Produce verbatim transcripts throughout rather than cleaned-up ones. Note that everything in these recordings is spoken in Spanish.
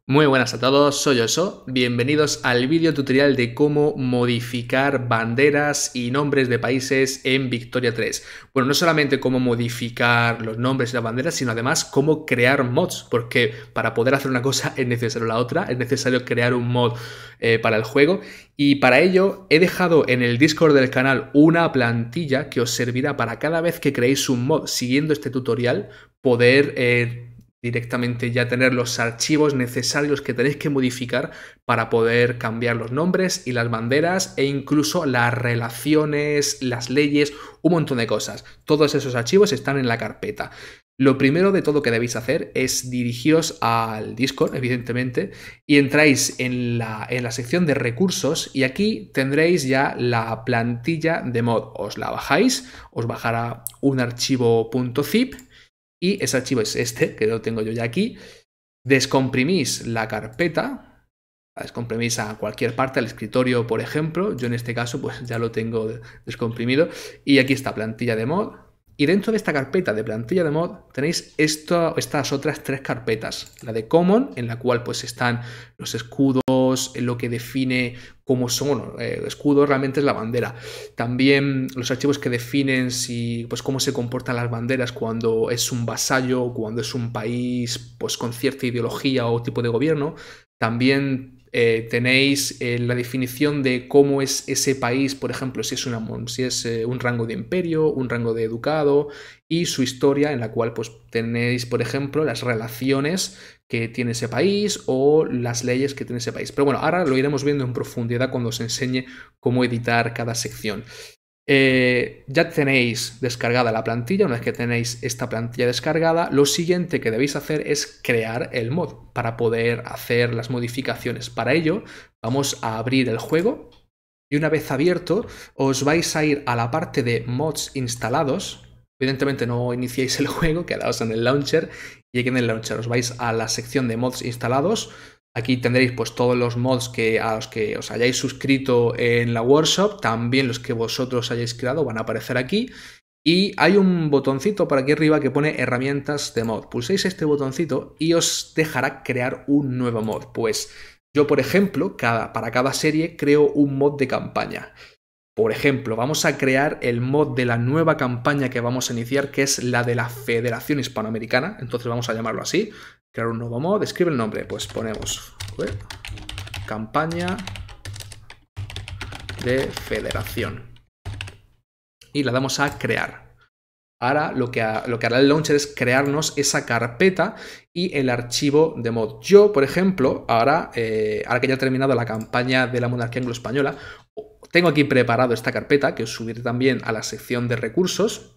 Muy buenas a todos, soy Oso, bienvenidos al vídeo tutorial de cómo modificar banderas y nombres de países en Victoria tres. Bueno, no solamente cómo modificar los nombres y las banderas, sino además cómo crear mods, porque para poder hacer una cosa es necesario la otra, es necesario crear un mod eh, para el juego. Y para ello he dejado en el Discord del canal una plantilla que os servirá para cada vez que creéis un mod siguiendo este tutorial poder... Eh, directamente ya tener los archivos necesarios que tenéis que modificar para poder cambiar los nombres y las banderas e incluso las relaciones, las leyes, un montón de cosas. Todos esos archivos están en la carpeta. Lo primero de todo que debéis hacer es dirigiros al Discord, evidentemente, y entráis en la, en la sección de recursos y aquí tendréis ya la plantilla de mod. Os la bajáis, os bajará un archivo .zip. Y ese archivo es este, que lo tengo yo ya aquí. Descomprimís la carpeta, la descomprimís a cualquier parte, al escritorio, por ejemplo. Yo en este caso pues ya lo tengo descomprimido. Y aquí está plantilla de mod. Y dentro de esta carpeta de plantilla de mod tenéis esto, estas otras tres carpetas. La de Common, en la cual pues están los escudos, lo que define cómo son. El escudo realmente es la bandera. También los archivos que definen si, pues, cómo se comportan las banderas cuando es un vasallo, cuando es un país pues, con cierta ideología o tipo de gobierno. También Eh, tenéis eh, la definición de cómo es ese país, por ejemplo, si es, una, si es eh, un rango de imperio, un rango de ducado y su historia en la cual pues, tenéis, por ejemplo, las relaciones que tiene ese país o las leyes que tiene ese país. Pero bueno, ahora lo iremos viendo en profundidad cuando os enseñe cómo editar cada sección. Eh, ya tenéis descargada la plantilla. Una vez que tenéis esta plantilla descargada, lo siguiente que debéis hacer es crear el mod para poder hacer las modificaciones. Para ello vamos a abrir el juego y una vez abierto os vais a ir a la parte de mods instalados. Evidentemente no iniciéis el juego, quedaos en el launcher y aquí en el launcher os vais a la sección de mods instalados. Aquí tendréis pues todos los mods que, a los que os hayáis suscrito en la workshop, también los que vosotros hayáis creado van a aparecer aquí. Y hay un botoncito por aquí arriba que pone herramientas de mod. Pulséis este botoncito y os dejará crear un nuevo mod. Pues yo, por ejemplo, cada, para cada serie creo un mod de campaña. Por ejemplo, vamos a crear el mod de la nueva campaña que vamos a iniciar, que es la de la Federación Hispanoamericana. Entonces vamos a llamarlo así. Crear un nuevo mod, escribe el nombre. Pues ponemos ver, campaña de federación. Y la damos a crear. Ahora lo que, ha, lo que hará el launcher es crearnos esa carpeta y el archivo de mod. Yo, por ejemplo, ahora, eh, ahora que ya he terminado la campaña de la monarquía anglo-española, tengo aquí preparado esta carpeta que os subiré también a la sección de recursos.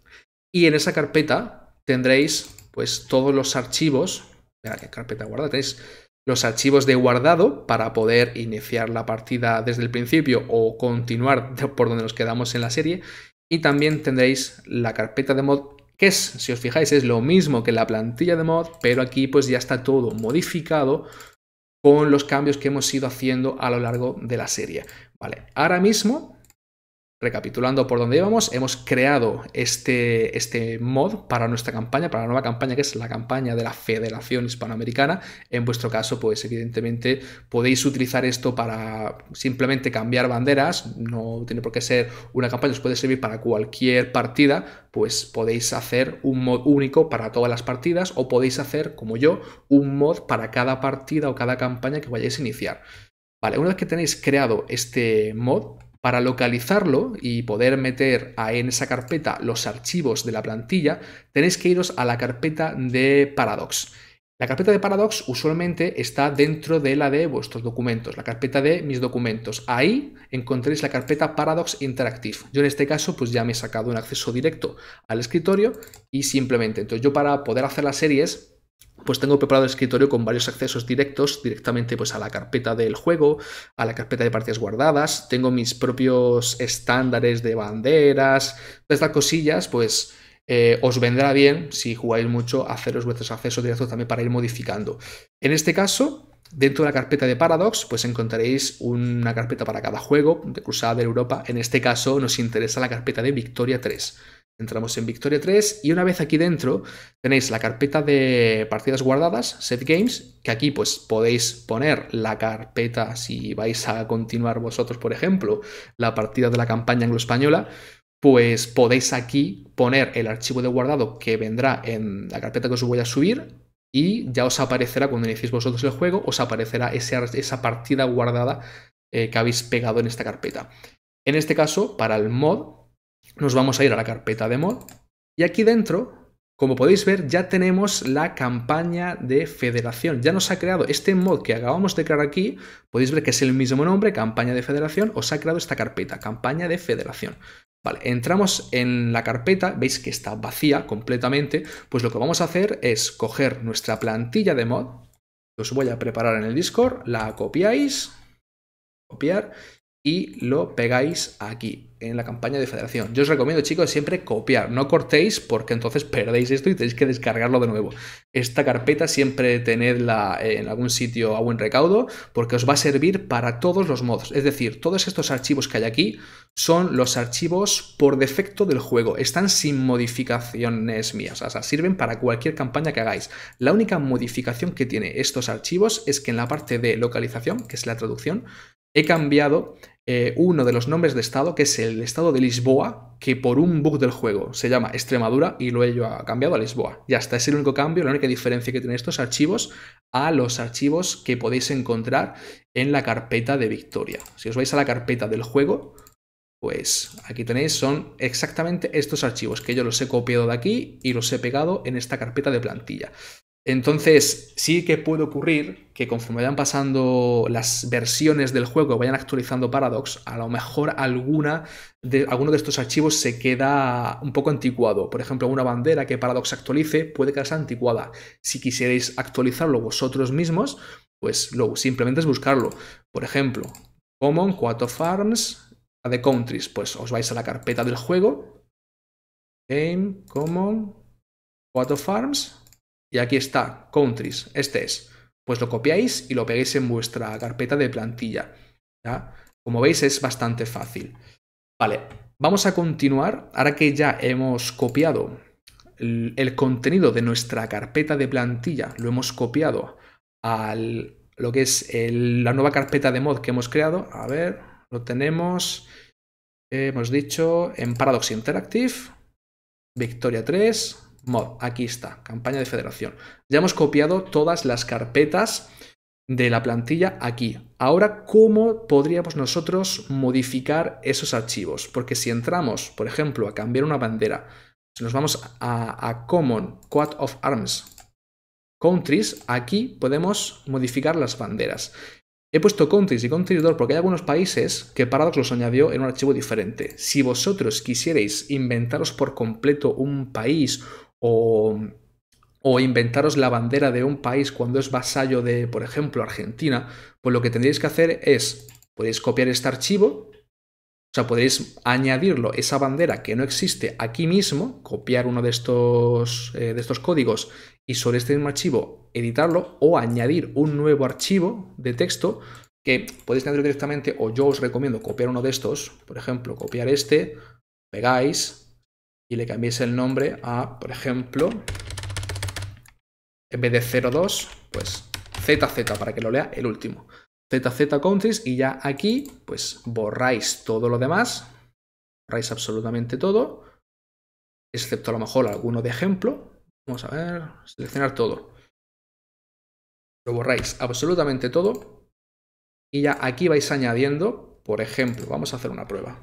Y en esa carpeta tendréis pues todos los archivos. Mira qué carpeta guardada. Tenéis los archivos de guardado para poder iniciar la partida desde el principio o continuar por donde nos quedamos en la serie. Y también tendréis la carpeta de mod, que es, si os fijáis, es lo mismo que la plantilla de mod, pero aquí pues ya está todo modificado con los cambios que hemos ido haciendo a lo largo de la serie. Vale, ahora mismo, recapitulando por donde íbamos, hemos creado este, este mod para nuestra campaña, para la nueva campaña, que es la campaña de la Federación Hispanoamericana. En vuestro caso, pues evidentemente podéis utilizar esto para simplemente cambiar banderas. No tiene por qué ser una campaña, os puede servir para cualquier partida. Pues podéis hacer un mod único para todas las partidas o podéis hacer, como yo, un mod para cada partida o cada campaña que vayáis a iniciar. Vale, una vez que tenéis creado este mod, para localizarlo y poder meter en esa carpeta los archivos de la plantilla, tenéis que iros a la carpeta de Paradox. La carpeta de Paradox usualmente está dentro de la de vuestros documentos, la carpeta de mis documentos. Ahí encontréis la carpeta Paradox Interactive. Yo en este caso pues ya me he sacado un acceso directo al escritorio y simplemente, entonces yo para poder hacer las series pues tengo preparado el escritorio con varios accesos directos directamente pues a la carpeta del juego, a la carpeta de partidas guardadas. Tengo mis propios estándares de banderas, todas estas cosillas, pues eh, os vendrá bien si jugáis mucho haceros vuestros accesos directos también para ir modificando. En este caso, dentro de la carpeta de Paradox, pues encontraréis una carpeta para cada juego de Crusader Europa. En este caso nos interesa la carpeta de Victoria tres. Entramos en Victoria tres y una vez aquí dentro tenéis la carpeta de partidas guardadas, Set Games, que aquí pues podéis poner la carpeta si vais a continuar vosotros, por ejemplo, la partida de la campaña anglo-española, pues podéis aquí poner el archivo de guardado que vendrá en la carpeta que os voy a subir y ya os aparecerá cuando iniciéis vosotros el juego, os aparecerá ese, esa partida guardada eh, que habéis pegado en esta carpeta. En este caso, para el mod, nos vamos a ir a la carpeta de mod y aquí dentro, como podéis ver, ya tenemos la campaña de federación. Ya nos ha creado este mod que acabamos de crear aquí, podéis ver que es el mismo nombre, campaña de federación, os ha creado esta carpeta, campaña de federación. Vale, entramos en la carpeta, veis que está vacía completamente, pues lo que vamos a hacer es coger nuestra plantilla de mod, que os voy a preparar en el Discord, la copiáis, copiar y lo pegáis aquí, en la campaña de federación. Yo os recomiendo, chicos, siempre copiar, no cortéis porque entonces perdéis esto y tenéis que descargarlo de nuevo. Esta carpeta siempre tenedla en algún sitio a buen recaudo porque os va a servir para todos los modos. Es decir, todos estos archivos que hay aquí son los archivos por defecto del juego, están sin modificaciones mías, o sea, sirven para cualquier campaña que hagáis. La única modificación que tiene estos archivos es que en la parte de localización, que es la traducción, he cambiado eh, uno de los nombres de estado, que es el estado de Lisboa, que por un bug del juego se llama Extremadura y lo he yo cambiado a Lisboa. Ya está, es el único cambio, la única diferencia que tienen estos archivos a los archivos que podéis encontrar en la carpeta de Victoria. Si os vais a la carpeta del juego, pues aquí tenéis, son exactamente estos archivos que yo los he copiado de aquí y los he pegado en esta carpeta de plantilla. Entonces, sí que puede ocurrir que conforme vayan pasando las versiones del juego, vayan actualizando Paradox, a lo mejor alguna de, alguno de estos archivos se queda un poco anticuado. Por ejemplo, una bandera que Paradox actualice puede quedarse anticuada. Si quisierais actualizarlo vosotros mismos, pues luego simplemente es buscarlo. Por ejemplo, Common, Quad of Arms, de Countries, pues os vais a la carpeta del juego, Game, Common, Quad of Arms, y aquí está, Countries, este es. Pues lo copiáis y lo pegáis en vuestra carpeta de plantilla, ¿ya? Como veis es bastante fácil. Vale, vamos a continuar. Ahora que ya hemos copiado el, el contenido de nuestra carpeta de plantilla, lo hemos copiado a lo que es el, la nueva carpeta de mod que hemos creado. A ver, lo tenemos, eh, hemos dicho, en Paradox Interactive, Victoria tres... mod, aquí está, campaña de federación. Ya hemos copiado todas las carpetas de la plantilla aquí. Ahora, ¿cómo podríamos nosotros modificar esos archivos? Porque si entramos, por ejemplo, a cambiar una bandera, si nos vamos a, a Common, Quad of Arms, Countries, aquí podemos modificar las banderas. He puesto Countries y Countries dos porque hay algunos países que Paradox los añadió en un archivo diferente. Si vosotros quisierais inventaros por completo un país o, o inventaros la bandera de un país cuando es vasallo de, por ejemplo, Argentina, pues lo que tendríais que hacer es, podéis copiar este archivo, o sea, podéis añadirlo, esa bandera que no existe aquí mismo, copiar uno de estos, eh, de estos códigos y sobre este mismo archivo editarlo o añadir un nuevo archivo de texto que podéis añadir directamente, o yo os recomiendo copiar uno de estos, por ejemplo, copiar este, pegáis y le cambiéis el nombre a, por ejemplo, en vez de cero dos, pues Z Z para que lo lea el último. Z Z Countries y ya aquí pues borráis todo lo demás, borráis absolutamente todo, excepto a lo mejor alguno de ejemplo. Vamos a ver, seleccionar todo. Lo borráis absolutamente todo y ya aquí vais añadiendo, por ejemplo, vamos a hacer una prueba.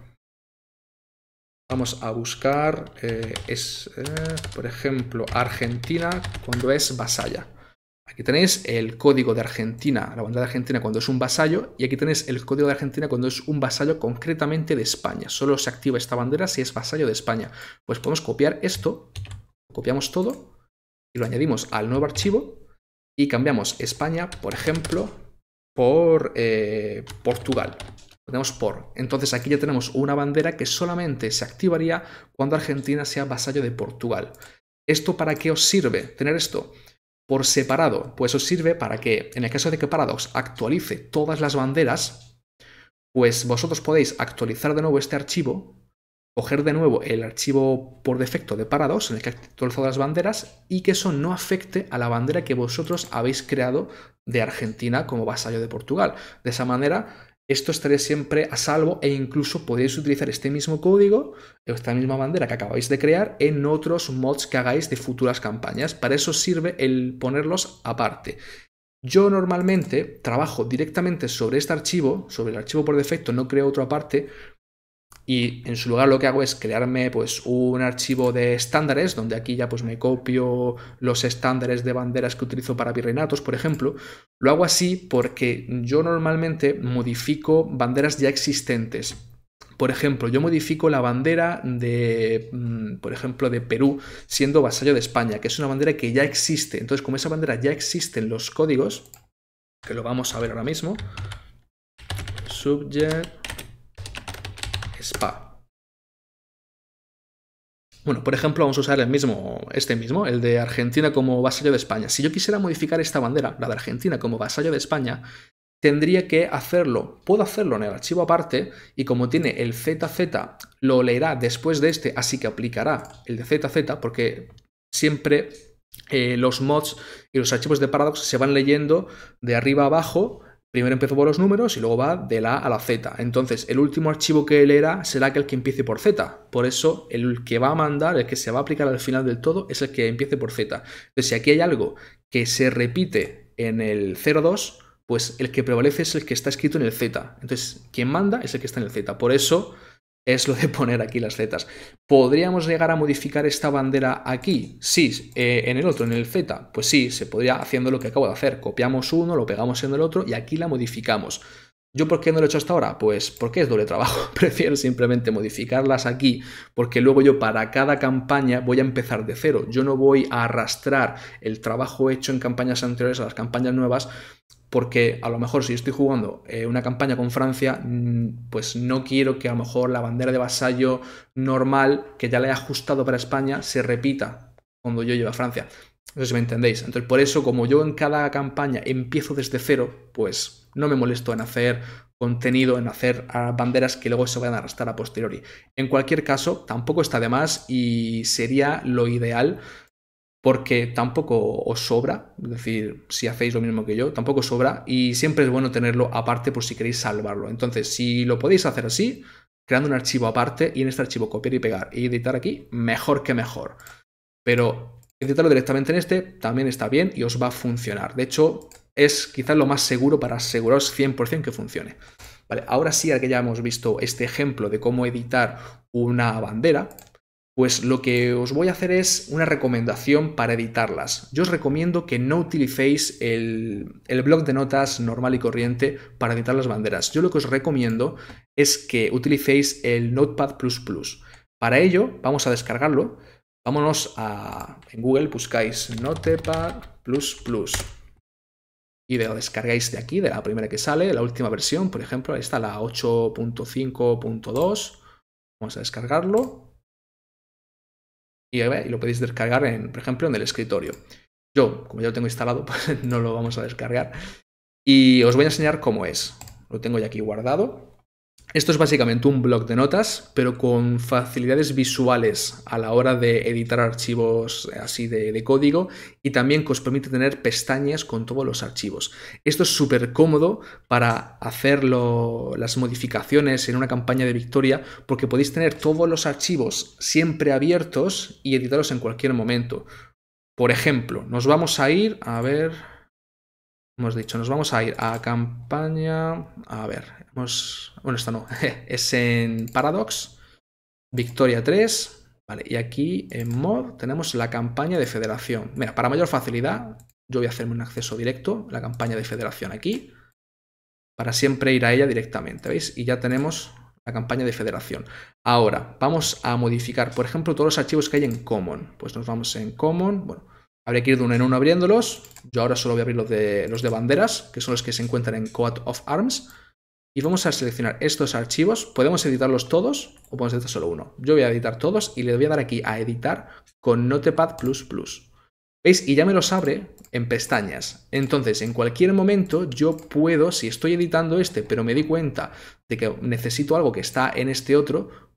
Vamos a buscar, eh, es, eh, por ejemplo, Argentina cuando es vasalla. Aquí tenéis el código de Argentina, la bandera de Argentina cuando es un vasallo, y aquí tenéis el código de Argentina cuando es un vasallo concretamente de España. Solo se activa esta bandera si es vasallo de España. Pues podemos copiar esto, copiamos todo y lo añadimos al nuevo archivo y cambiamos España, por ejemplo, por eh, Portugal. Tenemos por. Entonces aquí ya tenemos una bandera que solamente se activaría cuando Argentina sea vasallo de Portugal. ¿Esto para qué os sirve tener esto? Por separado, pues os sirve para que, en el caso de que Paradox actualice todas las banderas, pues vosotros podéis actualizar de nuevo este archivo coger de nuevo el archivo por defecto de Paradox en el que he actualizado las banderas y que eso no afecte a la bandera que vosotros habéis creado de Argentina como vasallo de Portugal. De esa manera, esto estaría siempre a salvo e incluso podéis utilizar este mismo código, esta misma bandera que acabáis de crear en otros mods que hagáis de futuras campañas. Para eso sirve el ponerlos aparte. Yo normalmente trabajo directamente sobre este archivo, sobre el archivo por defecto, no creo otro aparte, y en su lugar lo que hago es crearme pues un archivo de estándares, donde aquí ya pues me copio los estándares de banderas que utilizo para virreinatos, por ejemplo. Lo hago así porque yo normalmente modifico banderas ya existentes. Por ejemplo, yo modifico la bandera de, por ejemplo, de Perú siendo vasallo de España, que es una bandera que ya existe. Entonces, como esa bandera ya existe en los códigos, que lo vamos a ver ahora mismo, subject spa. Bueno, por ejemplo, vamos a usar el mismo, este mismo, el de Argentina como vasallo de España. Si yo quisiera modificar esta bandera, la de Argentina como vasallo de España, tendría que hacerlo, puedo hacerlo en el archivo aparte y como tiene el Z Z, lo leerá después de este, así que aplicará el de Z Z porque siempre eh, los mods y los archivos de Paradox se van leyendo de arriba a abajo. Primero empiezo por los números y luego va de la A a la Z. Entonces, el último archivo que leerá será aquel que empiece por Z. Por eso, el que va a mandar, el que se va a aplicar al final del todo, es el que empiece por Z. Entonces, si aquí hay algo que se repite en el cero dos, pues el que prevalece es el que está escrito en el Z. Entonces, quien manda es el que está en el Z. Por eso es lo de poner aquí las zetas. ¿Podríamos llegar a modificar esta bandera aquí? Sí. Eh, ¿En el otro, en el Z? Pues sí, se podría haciendo lo que acabo de hacer. Copiamos uno, lo pegamos en el otro y aquí la modificamos. ¿Yo por qué no lo he hecho hasta ahora? Pues porque es doble trabajo. Prefiero simplemente modificarlas aquí porque luego yo para cada campaña voy a empezar de cero. Yo no voy a arrastrar el trabajo hecho en campañas anteriores a las campañas nuevas porque a lo mejor si yo estoy jugando eh, una campaña con Francia, pues no quiero que a lo mejor la bandera de vasallo normal que ya le he ajustado para España se repita cuando yo lleve a Francia. No sé si me entendéis. Entonces, por eso, como yo en cada campaña empiezo desde cero, pues no me molesto en hacer contenido, en hacer banderas que luego se vayan a arrastrar a posteriori. En cualquier caso, tampoco está de más y sería lo ideal porque tampoco os sobra, es decir, si hacéis lo mismo que yo, tampoco os sobra y siempre es bueno tenerlo aparte por si queréis salvarlo. Entonces, si lo podéis hacer así, creando un archivo aparte y en este archivo copiar y pegar y editar aquí, mejor que mejor. Pero editarlo directamente en este también está bien y os va a funcionar. De hecho, es quizás lo más seguro para aseguraros cien por cien que funcione. Vale, ahora sí, que ya hemos visto este ejemplo de cómo editar una bandera, pues lo que os voy a hacer es una recomendación para editarlas. Yo os recomiendo que no utilicéis el, el bloc de notas normal y corriente para editar las banderas. Yo lo que os recomiendo es que utilicéis el Notepad plus plus. Para ello, vamos a descargarlo. Vámonos a en Google, buscáis Notepad plus plus. Y lo descargáis de aquí, de la primera que sale, la última versión, por ejemplo, ahí está la ocho punto cinco punto dos. Vamos a descargarlo. Y, y lo podéis descargar, en, por ejemplo, en el escritorio. Yo, como ya lo tengo instalado, pues no lo vamos a descargar. Y os voy a enseñar cómo es. Lo tengo ya aquí guardado. Esto es básicamente un bloc de notas, pero con facilidades visuales a la hora de editar archivos así de, de código y también que os permite tener pestañas con todos los archivos. Esto es súper cómodo para hacer lo, las modificaciones en una campaña de victoria porque podéis tener todos los archivos siempre abiertos y editarlos en cualquier momento. Por ejemplo, nos vamos a ir, a ver... Hemos dicho, nos vamos a ir a campaña, a ver, hemos, bueno, esta no, es en Paradox, Victoria tres, vale, y aquí en Mod tenemos la campaña de federación. Mira, para mayor facilidad, yo voy a hacerme un acceso directo, la campaña de federación aquí, para siempre ir a ella directamente, ¿veis? Y ya tenemos la campaña de federación. Ahora, vamos a modificar, por ejemplo, todos los archivos que hay en Common. Pues nos vamos en Common, bueno, habría que ir de uno en uno abriéndolos. Yo ahora solo voy a abrir los de, los de banderas, que son los que se encuentran en Coat of Arms. Y vamos a seleccionar estos archivos. Podemos editarlos todos o podemos editar solo uno. Yo voy a editar todos y le voy a dar aquí a editar con Notepad plus plus. ¿Veis? Y ya me los abre en pestañas. Entonces, en cualquier momento yo puedo, si estoy editando este, pero me di cuenta de que necesito algo que está en este otro,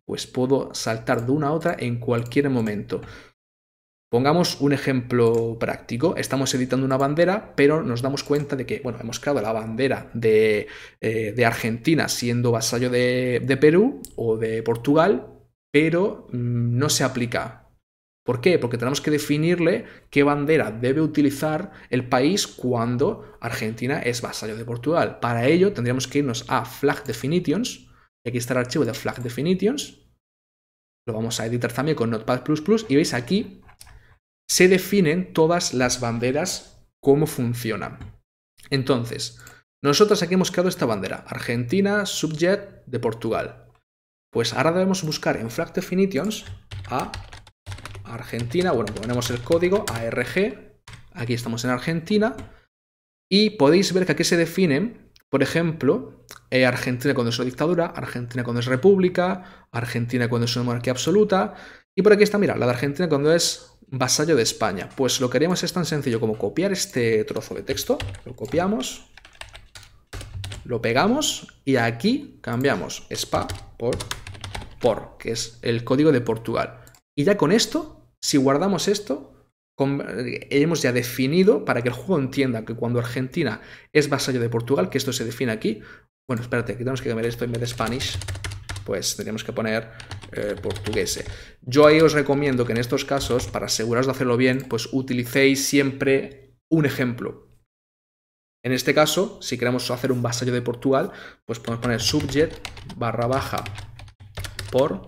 pues puedo saltar de una a otra en cualquier momento. Pongamos un ejemplo práctico. Estamos editando una bandera, pero nos damos cuenta de que, bueno, hemos creado la bandera de, eh, de Argentina siendo vasallo de, de Perú o de Portugal, pero mmm, no se aplica. ¿Por qué? Porque tenemos que definirle qué bandera debe utilizar el país cuando Argentina es vasallo de Portugal. Para ello tendríamos que irnos a Flag Definitions. Y aquí está el archivo de Flag Definitions. Lo vamos a editar también con Notepad plus plus. Y veis aquí se definen todas las banderas, cómo funcionan. Entonces, nosotros aquí hemos creado esta bandera. Argentina, Subjet de Portugal. Pues ahora debemos buscar en Flag Definitions a Argentina, bueno, ponemos el código A R G, aquí estamos en Argentina, y podéis ver que aquí se definen, por ejemplo, eh, Argentina cuando es una dictadura, Argentina cuando es república, Argentina cuando es una monarquía absoluta, y por aquí está, mira, la de Argentina cuando es vasallo de España. Pues lo que haríamos es tan sencillo como copiar este trozo de texto, lo copiamos, lo pegamos, y aquí cambiamos spa por por, que es el código de Portugal. Y ya con esto, si guardamos esto, hemos ya definido para que el juego entienda que cuando Argentina es vasallo de Portugal, que esto se define aquí. Bueno, espérate, que tenemos que cambiar esto en vez de Spanish. Pues tendríamos que poner eh, portugués. Yo ahí os recomiendo que en estos casos, para aseguraros de hacerlo bien, pues utilicéis siempre un ejemplo. En este caso, si queremos hacer un vasallo de Portugal, pues podemos poner subjet barra baja por.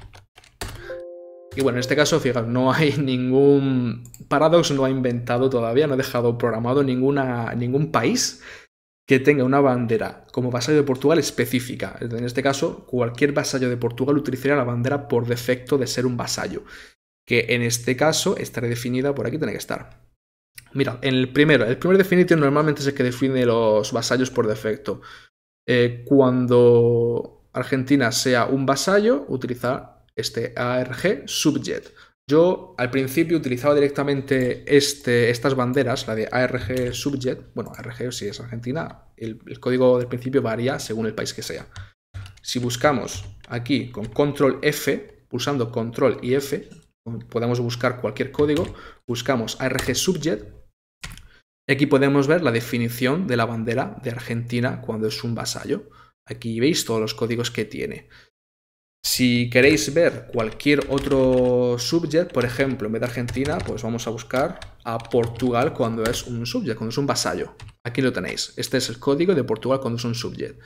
Y bueno, en este caso, fijaos, no hay ningún. Paradox no ha inventado todavía, no ha dejado programado ninguna, ningún país que tenga una bandera como vasallo de Portugal específica. En este caso, cualquier vasallo de Portugal utilizaría la bandera por defecto de ser un vasallo, que en este caso estará definida por aquí, tiene que estar. Mira, en el primero, el primer definition normalmente es el que define los vasallos por defecto. Eh, cuando Argentina sea un vasallo, utiliza este A R G subjet. Yo al principio utilizaba directamente este, estas banderas, la de A R G subjet. Bueno, A R G si es Argentina, el, el código del principio varía según el país que sea. Si buscamos aquí con control F, pulsando control y F, podemos buscar cualquier código, buscamos A R G subjet. Y aquí podemos ver la definición de la bandera de Argentina cuando es un vasallo. Aquí veis todos los códigos que tiene. Si queréis ver cualquier otro subjet, por ejemplo, en vez de Argentina, pues vamos a buscar a Portugal cuando es un subjet, cuando es un vasallo. Aquí lo tenéis. Este es el código de Portugal cuando es un subjet.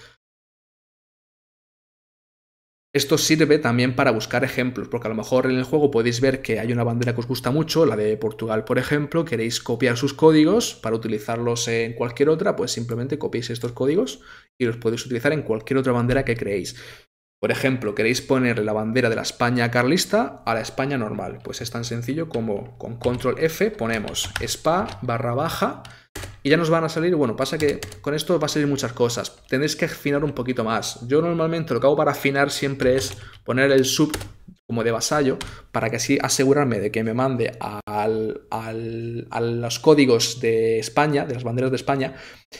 Esto sirve también para buscar ejemplos, porque a lo mejor en el juego podéis ver que hay una bandera que os gusta mucho, la de Portugal, por ejemplo, queréis copiar sus códigos para utilizarlos en cualquier otra, pues simplemente copiéis estos códigos y los podéis utilizar en cualquier otra bandera que creéis. Por ejemplo, queréis ponerle la bandera de la España carlista a la España normal. Pues es tan sencillo como con control F ponemos spa barra baja y ya nos van a salir. Bueno, pasa que con esto va a salir muchas cosas. Tendréis que afinar un poquito más. Yo normalmente lo que hago para afinar siempre es poner el sub como de vasallo para que así asegurarme de que me mande al, al, a los códigos de España, de las banderas de España.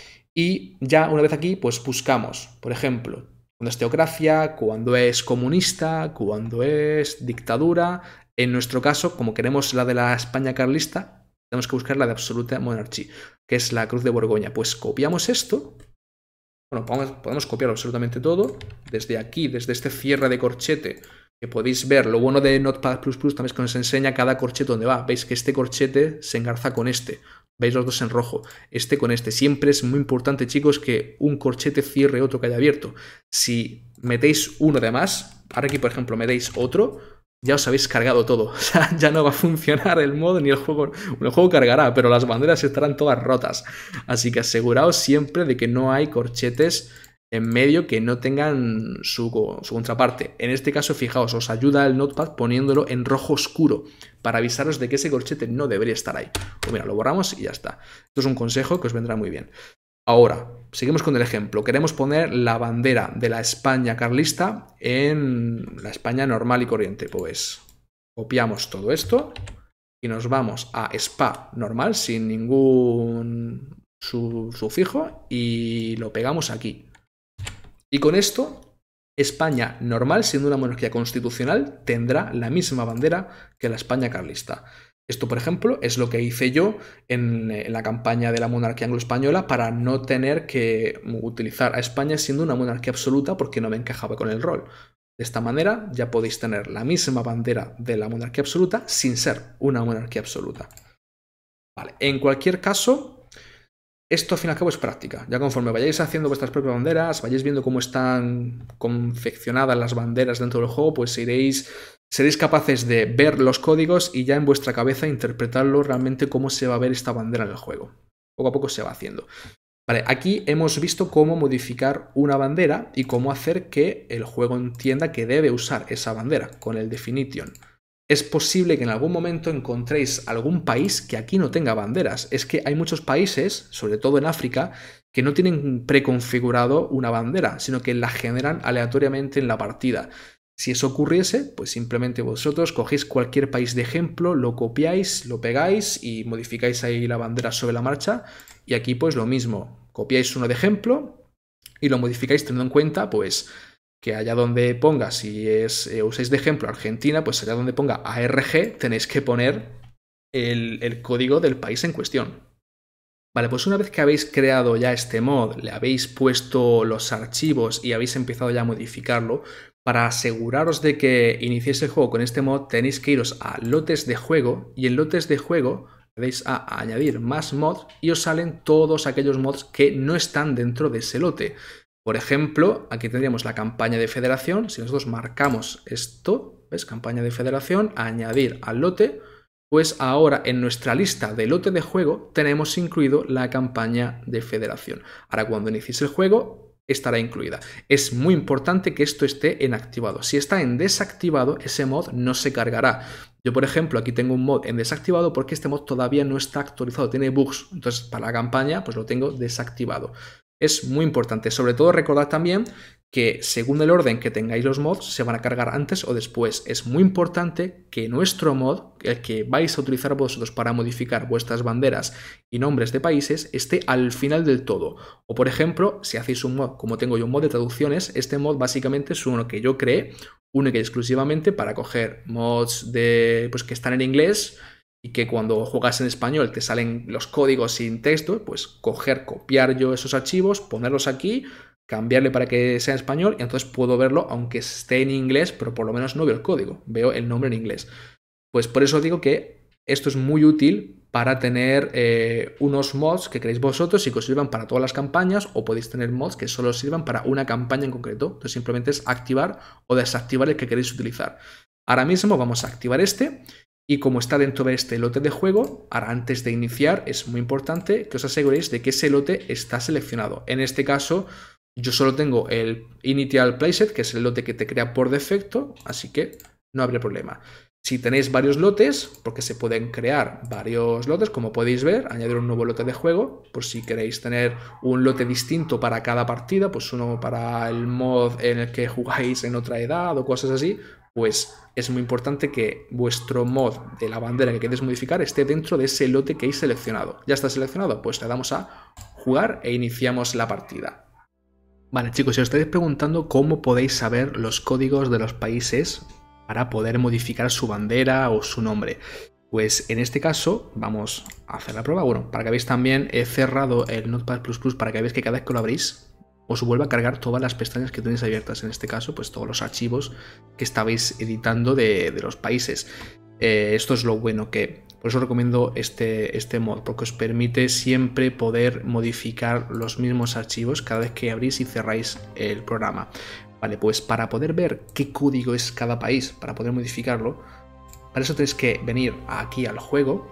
Y ya una vez aquí, pues buscamos, por ejemplo, cuando es teocracia, cuando es comunista, cuando es dictadura. En nuestro caso, como queremos la de la España carlista, tenemos que buscar la de absoluta monarchía, que es la Cruz de Borgoña. Pues copiamos esto. Bueno, podemos, podemos copiar absolutamente todo. Desde aquí, desde este cierre de corchete, que podéis ver. Lo bueno de Notepad plus plus también es que nos enseña cada corchete donde va. Veis que este corchete se engarza con este. Veis los dos en rojo, este con este. Siempre es muy importante, chicos, que un corchete cierre otro que haya abierto. Si metéis uno de más, ahora aquí, por ejemplo, metéis otro, ya os habéis cargado todo. O sea, ya no va a funcionar el modo ni el juego. El juego cargará, pero las banderas estarán todas rotas. Así que aseguraos siempre de que no hay corchetes en medio que no tengan su, su contraparte. En este caso, fijaos, os ayuda el Notepad poniéndolo en rojo oscuro para avisaros de que ese corchete no debería estar ahí. Pues mira, lo borramos y ya está. Esto es un consejo que os vendrá muy bien. Ahora, seguimos con el ejemplo. Queremos poner la bandera de la España carlista en la España normal y corriente. Pues copiamos todo esto y nos vamos a spa normal sin ningún sufijo y lo pegamos aquí. Y con esto España normal, siendo una monarquía constitucional, tendrá la misma bandera que la España carlista. Esto, por ejemplo, es lo que hice yo en, en la campaña de la monarquía anglo-española para no tener que utilizar a España siendo una monarquía absoluta porque no me encajaba con el rol. De esta manera ya podéis tener la misma bandera de la monarquía absoluta sin ser una monarquía absoluta. Vale, en cualquier caso, esto al fin y al cabo es práctica. Ya conforme vayáis haciendo vuestras propias banderas, vayáis viendo cómo están confeccionadas las banderas dentro del juego, pues iréis, seréis capaces de ver los códigos y ya en vuestra cabeza interpretarlo realmente cómo se va a ver esta bandera en el juego. Poco a poco se va haciendo. Vale, aquí hemos visto cómo modificar una bandera y cómo hacer que el juego entienda que debe usar esa bandera con el definition. Es posible que en algún momento encontréis algún país que aquí no tenga banderas. Es que hay muchos países, sobre todo en África, que no tienen preconfigurado una bandera, sino que la generan aleatoriamente en la partida. Si eso ocurriese, pues simplemente vosotros cogéis cualquier país de ejemplo, lo copiáis, lo pegáis y modificáis ahí la bandera sobre la marcha. Y aquí pues lo mismo, copiáis uno de ejemplo y lo modificáis teniendo en cuenta pues que allá donde ponga, si es, eh, usáis de ejemplo Argentina, pues allá donde ponga A R G tenéis que poner el, el código del país en cuestión. Vale, pues una vez que habéis creado ya este mod, le habéis puesto los archivos y habéis empezado ya a modificarlo, para aseguraros de que iniciéis el juego con este mod tenéis que iros a lotes de juego y en lotes de juego le dais a añadir más mods y os salen todos aquellos mods que no están dentro de ese lote. Por ejemplo, aquí tendríamos la campaña de federación. Si nosotros marcamos esto, ¿ves? Campaña de federación, añadir al lote, pues ahora en nuestra lista de lote de juego tenemos incluido la campaña de federación. Ahora cuando inicies el juego estará incluida. Es muy importante que esto esté en activado. Si está en desactivado, ese mod no se cargará. Yo, por ejemplo, aquí tengo un mod en desactivado porque este mod todavía no está actualizado, tiene bugs. Entonces, para la campaña, pues lo tengo desactivado. Es muy importante. Sobre todo recordad también que según el orden que tengáis los mods se van a cargar antes o después. Es muy importante que nuestro mod, el que vais a utilizar vosotros para modificar vuestras banderas y nombres de países, esté al final del todo. O por ejemplo, si hacéis un mod, como tengo yo un mod de traducciones, este mod básicamente es uno que yo creé única y exclusivamente para coger mods de, pues, que están en inglés y que cuando juegas en español te salen los códigos sin texto, pues coger, copiar yo esos archivos, ponerlos aquí, cambiarle para que sea en español y entonces puedo verlo aunque esté en inglés, pero por lo menos no veo el código, veo el nombre en inglés. Pues por eso digo que esto es muy útil para tener eh, unos mods que queréis vosotros y que os sirvan para todas las campañas, o podéis tener mods que solo os sirvan para una campaña en concreto. Entonces simplemente es activar o desactivar el que queréis utilizar. Ahora mismo vamos a activar este. Y como está dentro de este lote de juego, ahora antes de iniciar es muy importante que os aseguréis de que ese lote está seleccionado. En este caso yo solo tengo el Initial Playset, que es el lote que te crea por defecto, así que no habría problema. Si tenéis varios lotes, porque se pueden crear varios lotes, como podéis ver, añadir un nuevo lote de juego, por si queréis tener un lote distinto para cada partida, pues uno para el mod en el que jugáis en otra edad o cosas así, pues es muy importante que vuestro mod de la bandera que queréis modificar esté dentro de ese lote que habéis seleccionado. ¿Ya está seleccionado? Pues le damos a jugar e iniciamos la partida. Vale, chicos, si os estáis preguntando cómo podéis saber los códigos de los países para poder modificar su bandera o su nombre, pues en este caso vamos a hacer la prueba. Bueno, para que veáis también he cerrado el Notepad plus plus para que veáis que cada vez que lo abrís os vuelva a cargar todas las pestañas que tenéis abiertas. En este caso, pues todos los archivos que estabais editando de, de los países. Eh, esto es lo bueno que... Por eso recomiendo este, este mod, porque os permite siempre poder modificar los mismos archivos cada vez que abrís y cerráis el programa. Vale, pues para poder ver qué código es cada país, para poder modificarlo, para eso tenéis que venir aquí al juego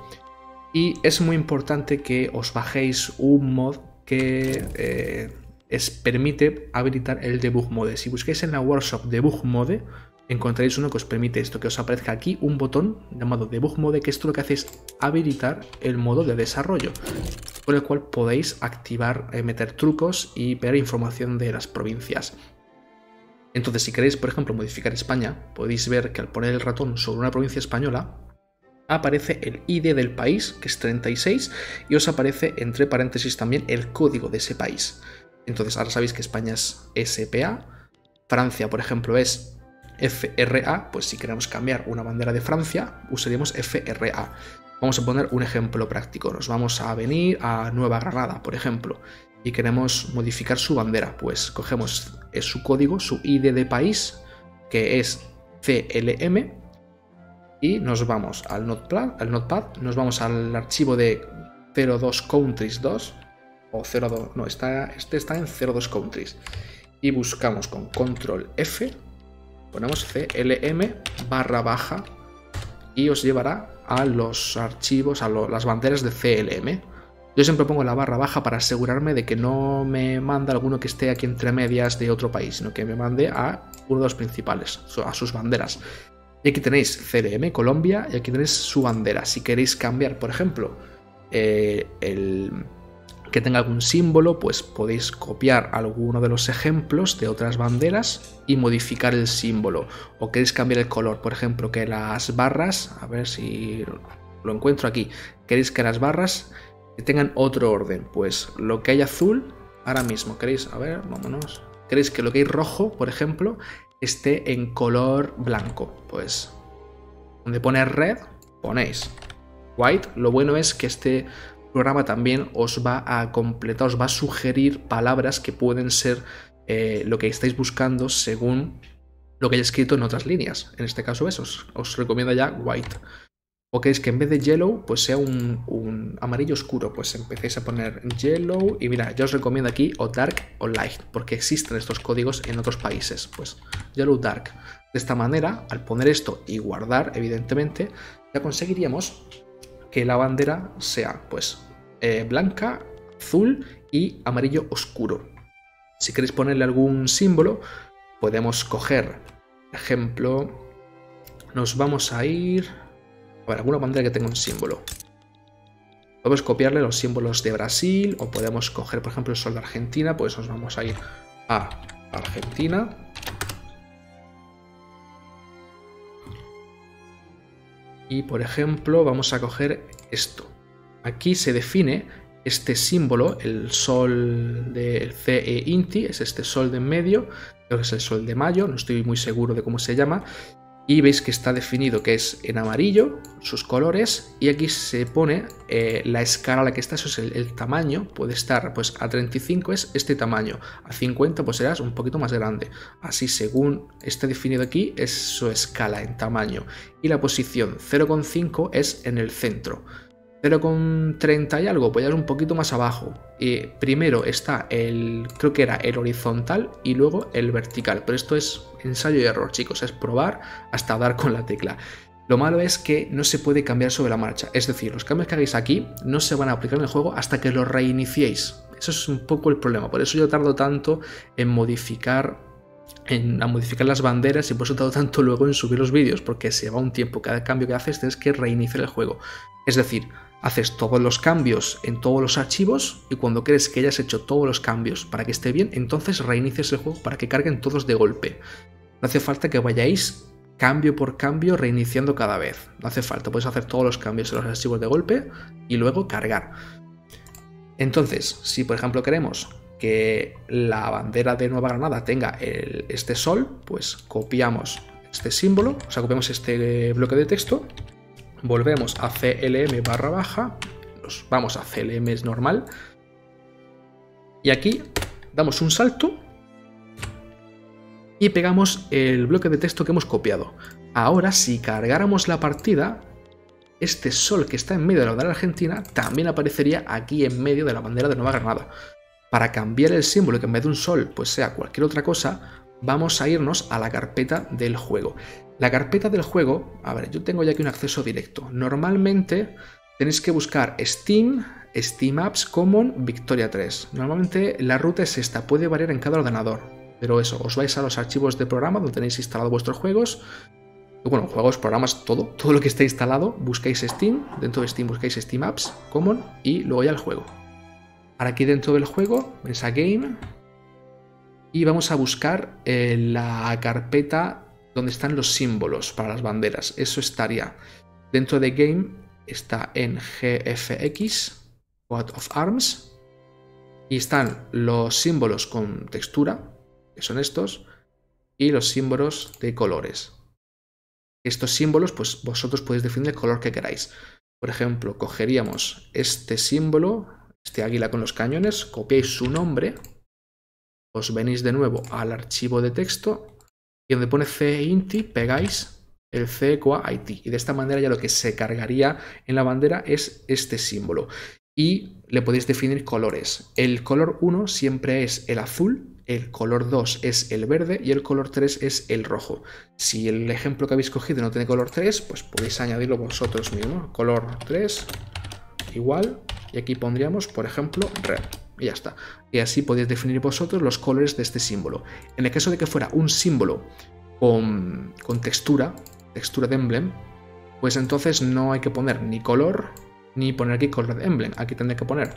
y es muy importante que os bajéis un mod que... Eh, os permite habilitar el debug mode. Si busquáis en la workshop debug mode, encontraréis uno que os permite esto, que os aparezca aquí un botón llamado debug mode, que esto lo que hace es habilitar el modo de desarrollo, con el cual podéis activar, eh, meter trucos y ver información de las provincias. Entonces, si queréis, por ejemplo, modificar España, podéis ver que al poner el ratón sobre una provincia española, aparece el I D del país, que es treinta y seis, y os aparece entre paréntesis también el código de ese país. Entonces ahora sabéis que España es S P A Francia, por ejemplo, es F R A, pues si queremos cambiar una bandera de Francia, usaríamos F R A. Vamos a poner un ejemplo práctico. Nos vamos a venir a Nueva Granada, por ejemplo, y queremos modificar su bandera. Pues cogemos su código, su I D de país, que es C L M, y nos vamos al Notepad, al Notepad nos vamos al archivo de cero dos countries dos, o cero dos, no, está, este está en cero dos countries, y buscamos con control F, ponemos C L M barra baja, y os llevará a los archivos, a lo, las banderas de C L M. Yo siempre pongo la barra baja para asegurarme de que no me manda alguno que esté aquí entre medias de otro país, sino que me mande a uno de los principales, a sus banderas. Y aquí tenéis C L M, Colombia, y aquí tenéis su bandera. Si queréis cambiar, por ejemplo, eh, el que tenga algún símbolo, pues podéis copiar alguno de los ejemplos de otras banderas y modificar el símbolo. O queréis cambiar el color, por ejemplo, que las barras, a ver si lo encuentro aquí, queréis que las barras tengan otro orden, pues lo que hay azul, ahora mismo, queréis, a ver, vámonos, queréis que lo que hay rojo, por ejemplo, esté en color blanco, pues donde pone red, ponéis white. Lo bueno es que este programa también os va a completar, os va a sugerir palabras que pueden ser eh, lo que estáis buscando según lo que haya escrito en otras líneas. En este caso eso, os, os recomiendo ya white. O queréis que en vez de yellow pues sea un, un amarillo oscuro, pues empecéis a poner yellow, y mira, yo os recomiendo aquí o dark o light, porque existen estos códigos en otros países, pues yellow dark. De esta manera, al poner esto y guardar, evidentemente, ya conseguiríamos que la bandera sea pues eh, blanca, azul y amarillo oscuro. Si queréis ponerle algún símbolo, podemos coger, por ejemplo, nos vamos a ir a ver, alguna bandera que tenga un símbolo. Podemos copiarle los símbolos de Brasil, o podemos coger, por ejemplo, el sol de Argentina, pues nos vamos a ir a Argentina. Y, por ejemplo, vamos a coger esto. Aquí se define este símbolo, el sol del C E Inti, es este sol de en medio, creo que es el sol de mayo, no estoy muy seguro de cómo se llama. Y veis que está definido que es en amarillo, sus colores, y aquí se pone eh, la escala a la que está, eso es el, el tamaño, puede estar pues a treinta y cinco es este tamaño, a cincuenta pues serás un poquito más grande, así según esté definido aquí es su escala en tamaño, y la posición cero coma cinco es en el centro. cero coma treinta y algo, pues ya es un poquito más abajo. Y primero está el, creo que era el horizontal y luego el vertical. Pero esto es ensayo y error, chicos, es probar hasta dar con la tecla. Lo malo es que no se puede cambiar sobre la marcha. Es decir, los cambios que hagáis aquí no se van a aplicar en el juego hasta que los reiniciéis. Eso es un poco el problema. Por eso yo tardo tanto en modificar En, a modificar las banderas, y por eso tardo tanto luego en subir los vídeos, porque se va un tiempo. Cada cambio que haces tienes que reiniciar el juego. Es decir, haces todos los cambios en todos los archivos, y cuando crees que hayas hecho todos los cambios para que esté bien, entonces reinicias el juego para que carguen todos de golpe. No hace falta que vayáis cambio por cambio reiniciando cada vez. No hace falta, puedes hacer todos los cambios en los archivos de golpe y luego cargar. Entonces, si por ejemplo queremos que la bandera de Nueva Granada tenga el, este sol, pues copiamos este símbolo, o sea, copiamos este bloque de texto, volvemos a C L M barra baja, nos vamos a C L M normal, y aquí damos un salto y pegamos el bloque de texto que hemos copiado. Ahora, si cargáramos la partida, este sol que está en medio de la bandera argentina también aparecería aquí en medio de la bandera de Nueva Granada. Para cambiar el símbolo, que en vez de un sol pues sea cualquier otra cosa, vamos a irnos a la carpeta del juego. La carpeta del juego, a ver, yo tengo ya aquí un acceso directo. Normalmente tenéis que buscar Steam, Steam Apps, Common, Victoria tres. Normalmente la ruta es esta, puede variar en cada ordenador. Pero eso, os vais a los archivos de programa donde tenéis instalado vuestros juegos. Bueno, juegos, programas, todo, todo lo que esté instalado, buscáis Steam, dentro de Steam buscáis Steam Apps, Common, y luego ya el juego. Ahora aquí dentro del juego, vais a Game, y vamos a buscar eh, la carpeta donde están los símbolos para las banderas. Eso estaría dentro de Game, está en G F X, Coat of Arms, y están los símbolos con textura, que son estos, y los símbolos de colores. Estos símbolos, pues vosotros podéis definir el color que queráis. Por ejemplo, cogeríamos este símbolo, este águila con los cañones, copiáis su nombre, os venís de nuevo al archivo de texto y donde pone C I N T I pegáis el C E Q A I T y de esta manera ya lo que se cargaría en la bandera es este símbolo y le podéis definir colores. El color uno siempre es el azul, el color dos es el verde y el color tres es el rojo. Si el ejemplo que habéis cogido no tiene color tres, pues podéis añadirlo vosotros mismos. Color tres igual y aquí pondríamos, por ejemplo, red. Y ya está. Y así podéis definir vosotros los colores de este símbolo. En el caso de que fuera un símbolo con, con textura, textura de emblem, pues entonces no hay que poner ni color ni poner aquí color de emblem. Aquí tendré que poner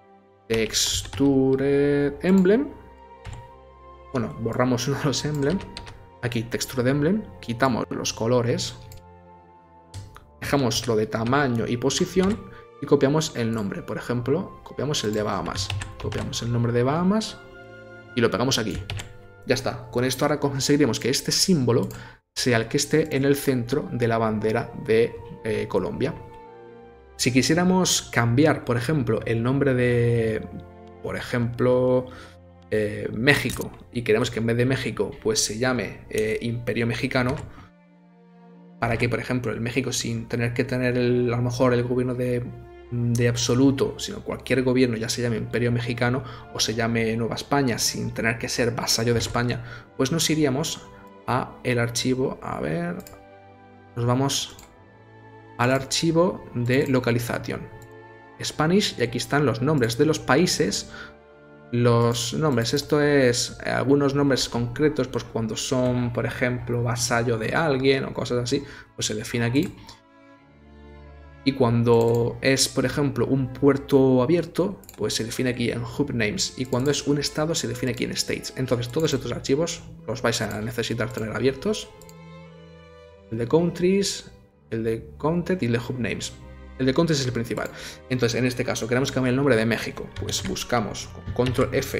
texture emblem. Bueno, borramos uno de los emblem. Aquí textura de emblem, quitamos los colores, dejamos lo de tamaño y posición y copiamos el nombre. Por ejemplo, copiamos el de Bahamas. Copiamos el nombre de Bahamas y lo pegamos aquí. Ya está. Con esto ahora conseguiremos que este símbolo sea el que esté en el centro de la bandera de eh, Colombia. Si quisiéramos cambiar, por ejemplo, el nombre de, por ejemplo, eh, México, y queremos que en vez de México pues se llame eh, Imperio Mexicano, para que, por ejemplo, el México, sin tener que tener el, a lo mejor el gobierno de, de absoluto, sino cualquier gobierno ya se llame Imperio Mexicano o se llame Nueva España sin tener que ser vasallo de España, pues nos iríamos a el archivo, a ver, nos vamos al archivo de localización, Spanish, y aquí están los nombres de los países. Los nombres, esto es eh, algunos nombres concretos, pues cuando son, por ejemplo, vasallo de alguien o cosas así, pues se define aquí. Y cuando es, por ejemplo, un puerto abierto, pues se define aquí en Hub Names. Y cuando es un estado, se define aquí en States. Entonces, todos estos archivos los vais a necesitar tener abiertos. El de Countries, el de Content y el de Hub Names. El de Countries es el principal. Entonces, en este caso, queremos cambiar el nombre de México. Pues buscamos con control F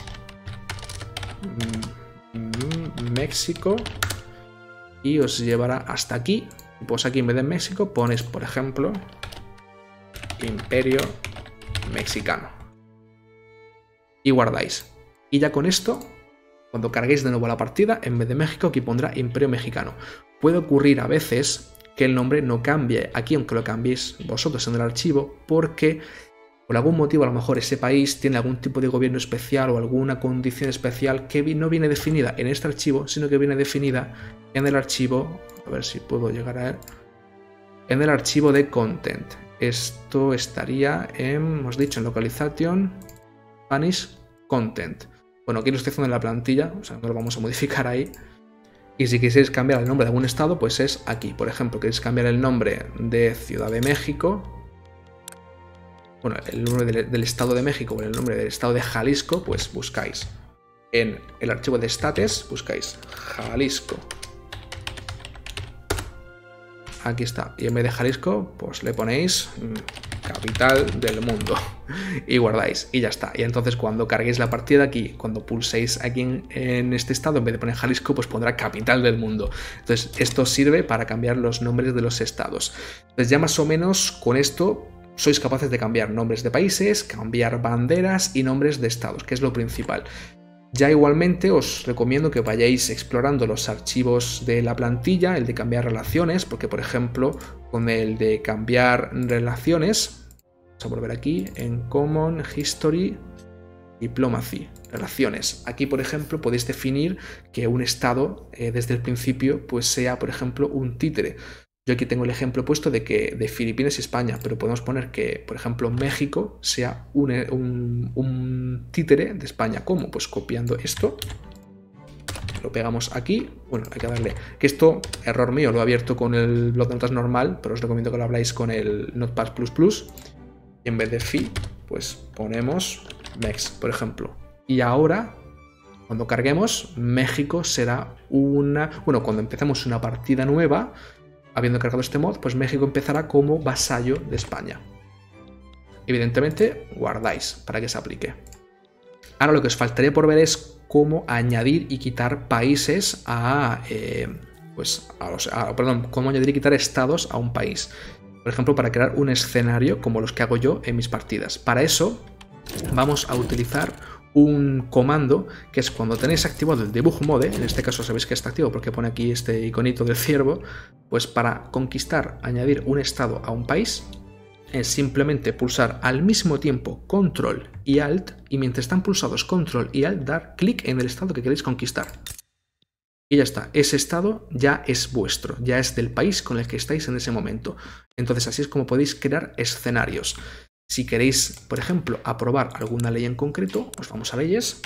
México y os llevará hasta aquí. Pues aquí en vez de México ponéis, por ejemplo, Imperio Mexicano. Y guardáis. Y ya con esto, cuando carguéis de nuevo la partida, en vez de México, aquí pondrá Imperio Mexicano. Puede ocurrir a veces que el nombre no cambie aquí, aunque lo cambiéis vosotros en el archivo, porque por algún motivo a lo mejor ese país tiene algún tipo de gobierno especial o alguna condición especial que no viene definida en este archivo, sino que viene definida en el archivo, a ver si puedo llegar a él, en el archivo de content. Esto estaría en, hemos dicho, en localization, Spanish content. Bueno, aquí lo estoy haciendo en la plantilla, o sea, no lo vamos a modificar ahí. Y si quisierais cambiar el nombre de algún estado, pues es aquí. Por ejemplo, queréis cambiar el nombre de Ciudad de México, bueno, el nombre del, del Estado de México o el nombre del Estado de Jalisco, pues buscáis en el archivo de states, buscáis Jalisco. Aquí está. Y en vez de Jalisco, pues le ponéis capital del mundo y guardáis y ya está. Y entonces cuando carguéis la partida aquí, cuando pulséis aquí en, en este estado, en vez de poner Jalisco, pues pondrá capital del mundo. Entonces esto sirve para cambiar los nombres de los estados. Entonces ya más o menos con esto sois capaces de cambiar nombres de países, cambiar banderas y nombres de estados, que es lo principal. Ya igualmente os recomiendo que vayáis explorando los archivos de la plantilla, el de cambiar relaciones, porque por ejemplo con el de cambiar relaciones, vamos a volver aquí en Common, History, Diplomacy, relaciones. Aquí por ejemplo podéis definir que un estado eh, desde el principio pues sea por ejemplo un títere. Yo aquí tengo el ejemplo puesto de que de Filipinas y España, pero podemos poner que, por ejemplo, México sea un, un, un títere de España. ¿Cómo? Pues copiando esto, lo pegamos aquí. Bueno, hay que darle... Que esto, error mío, lo he abierto con el bloc de notas normal, pero os recomiendo que lo habláis con el Notepad plus plus. Y en vez de Fi, pues ponemos Mex, por ejemplo. Y ahora, cuando carguemos, México será una... Bueno, cuando empecemos una partida nueva... Habiendo cargado este mod, pues México empezará como vasallo de España. Evidentemente, guardáis para que se aplique. Ahora lo que os faltaría por ver es cómo añadir y quitar países a, eh, pues, a los, a, perdón, cómo añadir y quitar estados a un país. Por ejemplo, para crear un escenario como los que hago yo en mis partidas. Para eso vamos a utilizar un comando que es cuando tenéis activado el debug mode, en este caso sabéis que está activo porque pone aquí este iconito del ciervo, pues para conquistar, añadir un estado a un país, es simplemente pulsar al mismo tiempo Control y Alt, y mientras están pulsados Control y Alt, dar clic en el estado que queréis conquistar. Y ya está, ese estado ya es vuestro, ya es del país con el que estáis en ese momento. Entonces así es como podéis crear escenarios. Si queréis, por ejemplo, aprobar alguna ley en concreto, pues vamos a leyes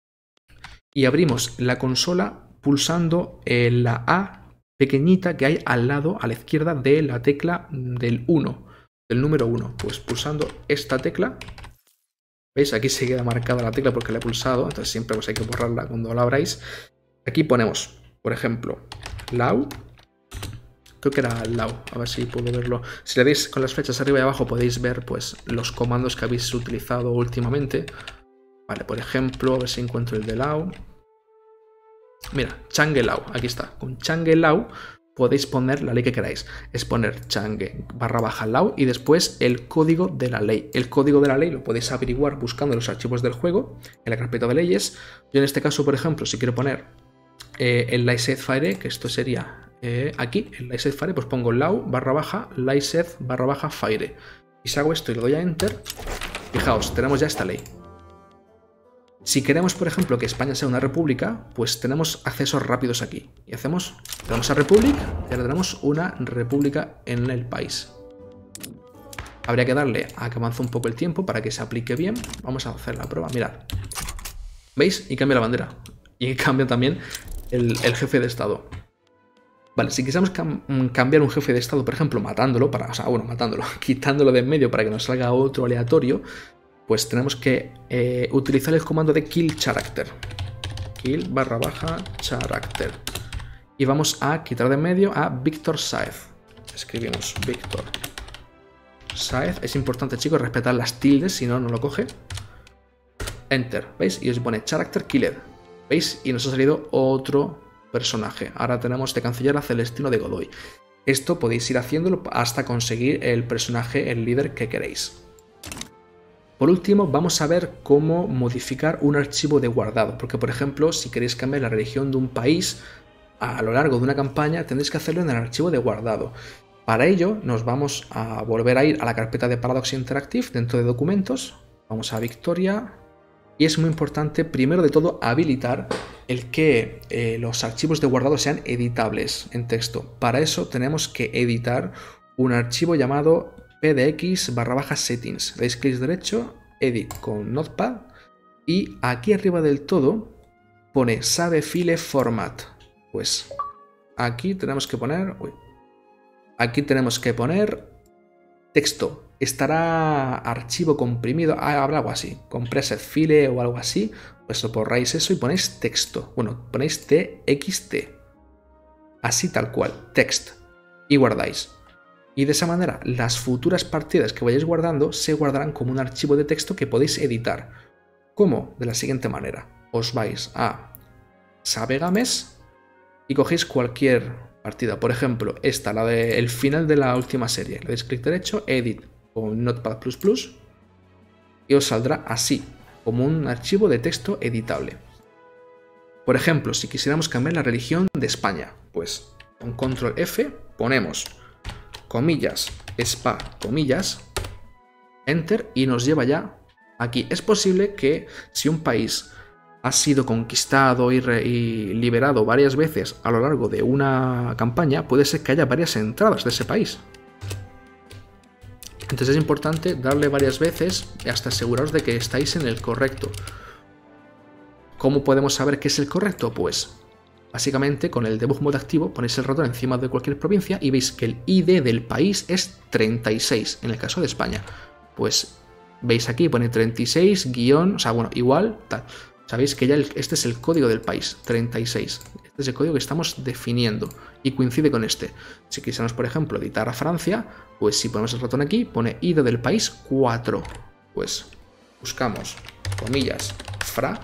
y abrimos la consola pulsando la A pequeñita que hay al lado, a la izquierda de la tecla del uno, del número uno. Pues pulsando esta tecla, ¿veis? Aquí se queda marcada la tecla porque la he pulsado, entonces siempre pues hay que borrarla cuando la abráis. Aquí ponemos, por ejemplo, Lau. Creo que era Lau, a ver si puedo verlo. Si le dais con las flechas arriba y abajo podéis ver pues los comandos que habéis utilizado últimamente. Vale, por ejemplo, a ver si encuentro el de Lau. Mira, Change Lau, aquí está. Con Change Lau podéis poner la ley que queráis. Es poner Change barra baja Lau y después el código de la ley. El código de la ley lo podéis averiguar buscando los archivos del juego en la carpeta de leyes. Yo en este caso, por ejemplo, si quiero poner eh, el liceFire, que esto sería... Eh, aquí, en liceFire, pues pongo lau barra baja licef barra baja fire. Y si hago esto y le doy a enter, fijaos, tenemos ya esta ley. Si queremos, por ejemplo, que España sea una república, pues tenemos accesos rápidos aquí. Y hacemos, le damos a Republic y ahora tenemos una república en el país. Habría que darle a que avance un poco el tiempo para que se aplique bien. Vamos a hacer la prueba, mirad. ¿Veis? Y cambia la bandera. Y cambia también el, el jefe de estado. Vale, si quisiéramos cam cambiar un jefe de estado, por ejemplo, matándolo, para, o sea, bueno, matándolo, quitándolo de en medio para que nos salga otro aleatorio, pues tenemos que eh, utilizar el comando de kill character. Kill barra baja character. Y vamos a quitar de en medio a Víctor Sáez. Escribimos Víctor Sáez. Es importante, chicos, respetar las tildes, si no, no lo coge. Enter, ¿veis? Y os pone character killed. ¿Veis? Y nos ha salido otro personaje. Ahora tenemos de canciller a Celestino de Godoy. Esto podéis ir haciéndolo hasta conseguir el personaje, el líder que queréis. Por último, vamos a ver cómo modificar un archivo de guardado, porque por ejemplo, si queréis cambiar la religión de un país a lo largo de una campaña, tendréis que hacerlo en el archivo de guardado. Para ello, nos vamos a volver a ir a la carpeta de Paradox Interactive dentro de documentos. Vamos a Victoria. Y es muy importante, primero de todo, habilitar el que eh, los archivos de guardado sean editables en texto. Para eso tenemos que editar un archivo llamado pdx barra baja settings. Le dais clic derecho, edit con Notepad y aquí arriba del todo pone save file format. Pues aquí tenemos que poner, uy, aquí tenemos que poner texto. Estará archivo comprimido, ah, habrá algo así, compressed file o algo así, pues borráis eso y ponéis texto. Bueno, ponéis txt, así tal cual, text, y guardáis. Y de esa manera, las futuras partidas que vayáis guardando se guardarán como un archivo de texto que podéis editar. ¿Cómo? De la siguiente manera. Os vais a Savegames y cogéis cualquier partida. Por ejemplo, esta, la del final de la última serie. Le dais clic derecho, edit con Notepad plus plus y os saldrá así, como un archivo de texto editable. Por ejemplo, si quisiéramos cambiar la religión de España, pues con control F ponemos comillas, spa, comillas, enter y nos lleva ya aquí. Es posible que si un país ha sido conquistado y, re y liberado varias veces a lo largo de una campaña, puede ser que haya varias entradas de ese país. Entonces es importante darle varias veces hasta aseguraros de que estáis en el correcto. ¿Cómo podemos saber qué es el correcto? Pues básicamente con el debug mode activo ponéis el ratón encima de cualquier provincia y veis que el I D del país es treinta y seis en el caso de España. Pues veis aquí pone treinta y seis guión, o sea bueno, igual, tal. Sabéis que ya el, este es el código del país, treinta y seis. Este es el código que estamos definiendo y coincide con este. Si quisiéramos, por ejemplo, editar a Francia, pues si ponemos el ratón aquí, pone I D del país cuatro. Pues buscamos, comillas, fra,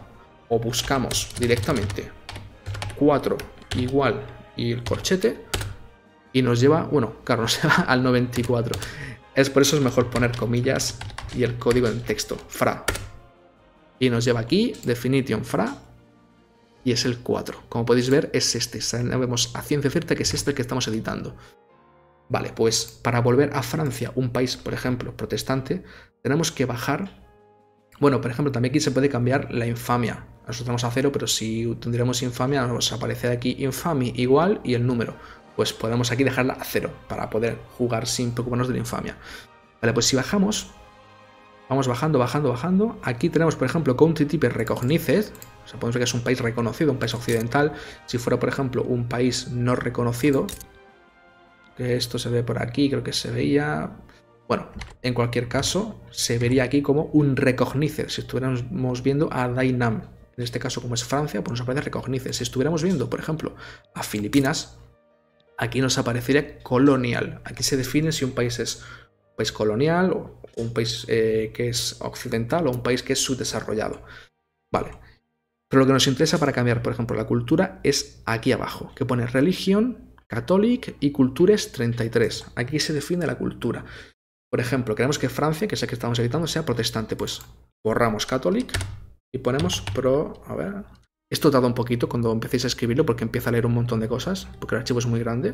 o buscamos directamente cuatro igual y el corchete y nos lleva, bueno, claro, nos lleva al noventa y cuatro. Es por eso es mejor poner comillas y el código en texto, fra. Y nos lleva aquí, definition fra, y es el cuatro. Como podéis ver, es este. Sabemos a ciencia cierta que es este el que estamos editando. Vale, pues para volver a Francia, un país, por ejemplo, protestante, tenemos que bajar. Bueno, por ejemplo, también aquí se puede cambiar la infamia. Nosotros tenemos a cero, pero si tendríamos infamia, nos aparece aquí infamy igual y el número. Pues podemos aquí dejarla a cero para poder jugar sin preocuparnos de la infamia. Vale, pues si bajamos, vamos bajando, bajando, bajando. Aquí tenemos, por ejemplo, country type recognized. O sea, podemos ver que es un país reconocido, un país occidental. Si fuera, por ejemplo, un país no reconocido, que esto se ve por aquí, creo que se veía. Bueno, en cualquier caso, se vería aquí como un recognized. Si estuviéramos viendo a Dainam, en este caso como es Francia, pues nos aparece recognized. Si estuviéramos viendo, por ejemplo, a Filipinas, aquí nos aparecería colonial. Aquí se define si un país es un país colonial o un país eh, que es occidental o un país que es subdesarrollado. Vale. Pero lo que nos interesa para cambiar, por ejemplo, la cultura es aquí abajo, que pone religión, catholic y cultures treinta y tres. Aquí se define la cultura. Por ejemplo, queremos que Francia, que es el que estamos editando, sea protestante. Pues borramos catholic y ponemos pro... A ver... Esto tarda un poquito cuando empecéis a escribirlo porque empieza a leer un montón de cosas, porque el archivo es muy grande.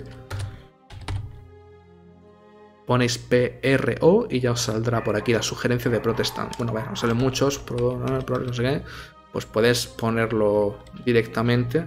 Ponéis P R O y ya os saldrá por aquí la sugerencia de protestant. Bueno, bueno, salen muchos, pro, no, pro, no sé qué. Pues podéis ponerlo directamente,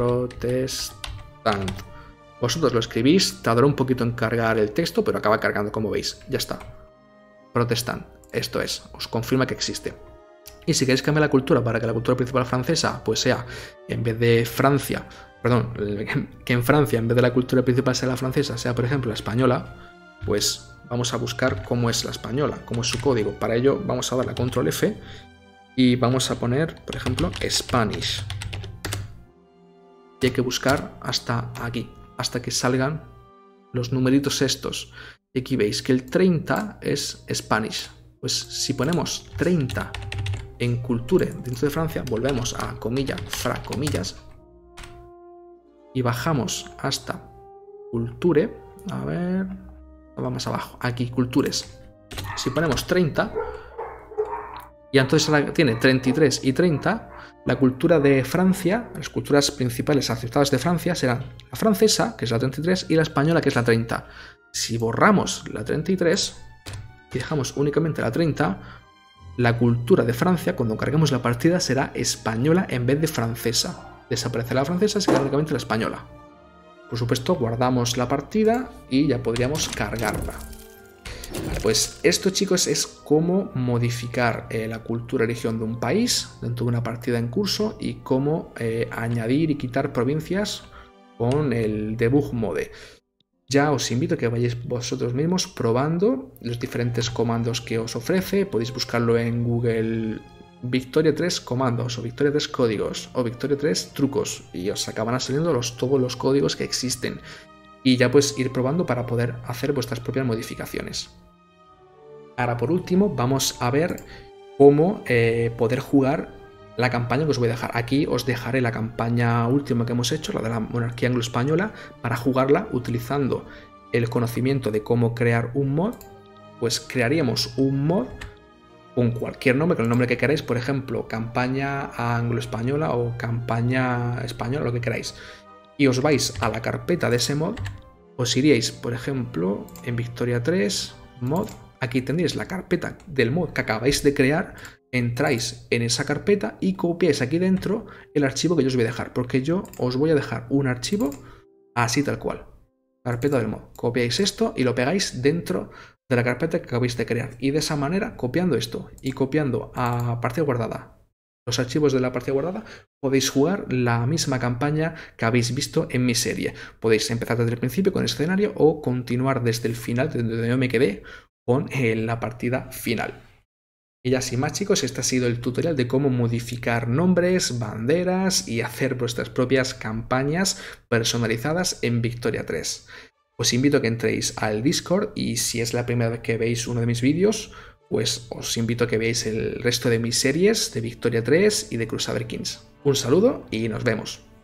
protestant. Vosotros lo escribís, tardará un poquito en cargar el texto, pero acaba cargando, como veis. Ya está. Protestant. Esto es, os confirma que existe. Y si queréis cambiar la cultura para que la cultura principal francesa pues sea, en vez de Francia, perdón, que en Francia en vez de la cultura principal sea la francesa, sea por ejemplo la española, pues vamos a buscar cómo es la española, cómo es su código. Para ello vamos a darle a control F y vamos a poner, por ejemplo, Spanish. Y hay que buscar hasta aquí, hasta que salgan los numeritos estos. Y aquí veis que el treinta es Spanish. Pues si ponemos treinta en culture dentro de Francia, volvemos a comilla, fra, comillas, y bajamos hasta culture, a ver, vamos abajo, aquí, cultures. Si ponemos treinta, y entonces ahora tiene treinta y tres y treinta, la cultura de Francia, las culturas principales aceptadas de Francia serán la francesa, que es la treinta y tres, y la española, que es la treinta. Si borramos la treinta y tres y dejamos únicamente la treinta, la cultura de Francia, cuando carguemos la partida, será española en vez de francesa. Desaparecerá la francesa y se quedará únicamente la española. Por supuesto, guardamos la partida y ya podríamos cargarla. Vale, pues esto, chicos, es cómo modificar eh, la cultura y religión de un país dentro de una partida en curso y cómo eh, añadir y quitar provincias con el debug mode. Ya os invito a que vayáis vosotros mismos probando los diferentes comandos que os ofrece. Podéis buscarlo en Google Victoria tres comandos o Victoria tres códigos o Victoria tres trucos y os acabarán saliendo los, todos los códigos que existen. Y ya pues ir probando para poder hacer vuestras propias modificaciones. Ahora por último vamos a ver cómo eh, poder jugar la campaña que os voy a dejar. Aquí os dejaré la campaña última que hemos hecho, la de la monarquía anglo-española, para jugarla utilizando el conocimiento de cómo crear un mod. Pues crearíamos un mod con cualquier nombre, con el nombre que queráis, por ejemplo, campaña anglo-española o campaña española, lo que queráis. Y os vais a la carpeta de ese mod, os iríais, por ejemplo, en Victoria tres, mod, aquí tendréis la carpeta del mod que acabáis de crear, entráis en esa carpeta y copiáis aquí dentro el archivo que yo os voy a dejar, porque yo os voy a dejar un archivo así tal cual, carpeta del mod. Copiáis esto y lo pegáis dentro de la carpeta que acabáis de crear, y de esa manera, copiando esto y copiando a partida guardada los archivos de la partida guardada, podéis jugar la misma campaña que habéis visto en mi serie. Podéis empezar desde el principio con el escenario o continuar desde el final, desde donde yo me quedé, con eh, la partida final. Y ya sin más, chicos, este ha sido el tutorial de cómo modificar nombres, banderas y hacer vuestras propias campañas personalizadas en Victoria tres. Os invito a que entréis al Discord y si es la primera vez que veis uno de mis vídeos, pues os invito a que veáis el resto de mis series de Victoria tres y de Crusader Kings. Un saludo y nos vemos.